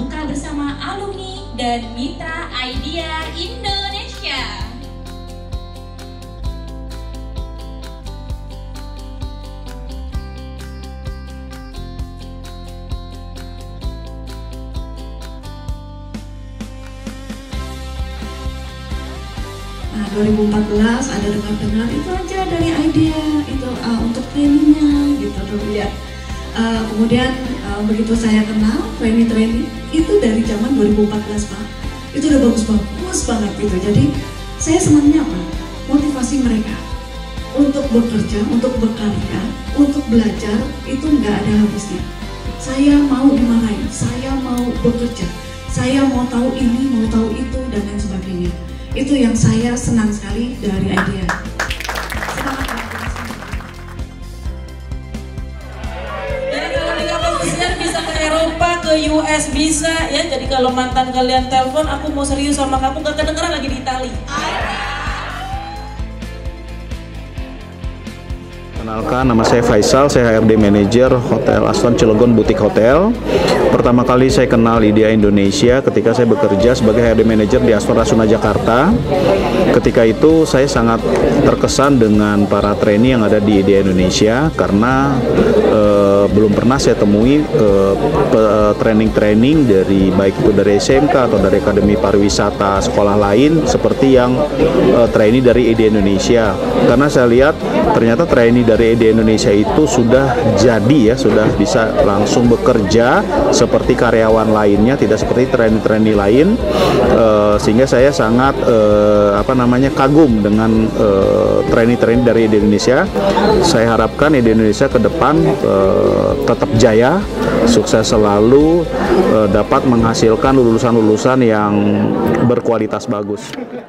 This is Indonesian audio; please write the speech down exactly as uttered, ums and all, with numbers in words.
buka bersama alumni dan mitra Idea Indonesia. Nah, dua ribu empat belas ada dengar-dengar itu aja dari Idea itu uh, untuk trainingnya gitu dulu ya. Uh, kemudian uh, begitu saya kenal training-training itu dari zaman dua ribu empat belas Pak, itu udah bagus-bagus banget gitu. Jadi saya senangnya apa? Motivasi mereka untuk bekerja, untuk berkarya, untuk belajar itu nggak ada habisnya. Saya mau dimarahin, saya mau bekerja, saya mau tahu ini, mau tahu itu dan lain sebagainya. Itu yang saya senang sekali dari Idea. Jadi kalau di kapal pesiar bisa ke Eropa, ke U S bisa ya. Jadi kalau mantan kalian telepon, aku mau serius sama kamu, gak kedengeran lagi di Itali. Kenalkan, nama saya Faisal, saya H R D Manager Hotel Aston Cilegon Boutique Hotel. Pertama kali saya kenal Idea Indonesia ketika saya bekerja sebagai H R D Manager di Aston Rasuna Jakarta. Ketika itu saya sangat terkesan dengan para trainee yang ada di Idea Indonesia karena eh, belum pernah saya temui training-training eh, dari baik itu dari S M K atau dari Akademi Pariwisata sekolah lain seperti yang eh, trainee dari Idea Indonesia. Karena saya lihat ternyata trainee dari Idea Indonesia itu sudah jadi ya, sudah bisa langsung bekerja seperti karyawan lainnya, tidak seperti trainee-trainee lain, uh, sehingga saya sangat uh, apa namanya kagum dengan uh, trainee-trainee dari Idea Indonesia. Saya harapkan Idea Indonesia ke depan uh, tetap jaya, sukses selalu, uh, dapat menghasilkan lulusan-lulusan yang berkualitas bagus.